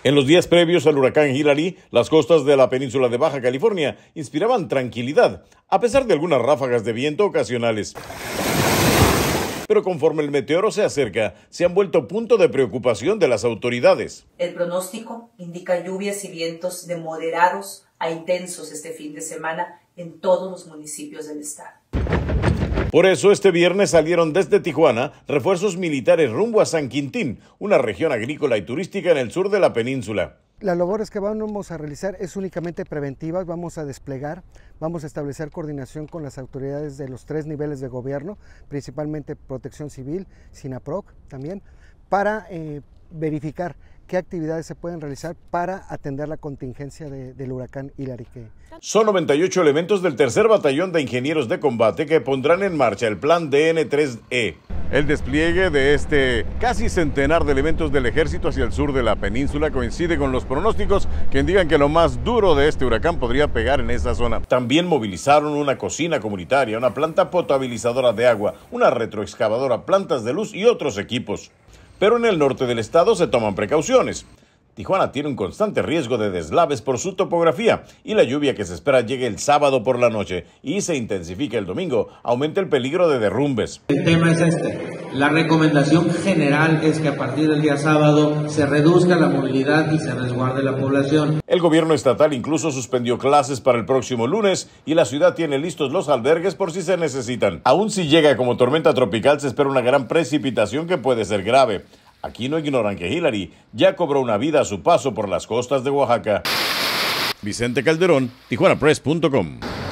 En los días previos al huracán Hilary, las costas de la península de Baja California inspiraban tranquilidad, a pesar de algunas ráfagas de viento ocasionales. Pero conforme el meteoro se acerca, se han vuelto punto de preocupación de las autoridades. El pronóstico indica lluvias y vientos de moderados a intensos este fin de semana en todos los municipios del estado. Por eso, este viernes salieron desde Tijuana refuerzos militares rumbo a San Quintín, una región agrícola y turística en el sur de la península. Las labores que vamos a realizar es únicamente preventivas, vamos a desplegar, vamos a establecer coordinación con las autoridades de los 3 niveles de gobierno, principalmente Protección Civil, SINAPROC también, para verificar qué actividades se pueden realizar para atender la contingencia del huracán Hilary. Son 98 elementos del tercer batallón de ingenieros de combate que pondrán en marcha el plan DN3E. El despliegue de este casi centenar de elementos del ejército hacia el sur de la península coincide con los pronósticos que indican que lo más duro de este huracán podría pegar en esa zona. También movilizaron una cocina comunitaria, una planta potabilizadora de agua, una retroexcavadora, plantas de luz y otros equipos. Pero en el norte del estado se toman precauciones. Tijuana tiene un constante riesgo de deslaves por su topografía y la lluvia que se espera llegue el sábado por la noche y se intensifica el domingo, aumenta el peligro de derrumbes. El tema es la recomendación general es que a partir del día sábado se reduzca la movilidad y se resguarde la población. El gobierno estatal incluso suspendió clases para el próximo lunes y la ciudad tiene listos los albergues por si se necesitan. Aún si llega como tormenta tropical se espera una gran precipitación que puede ser grave. Aquí no ignoran que Hilary ya cobró una vida a su paso por las costas de Oaxaca. Vicente Calderón, TijuanaPress.com.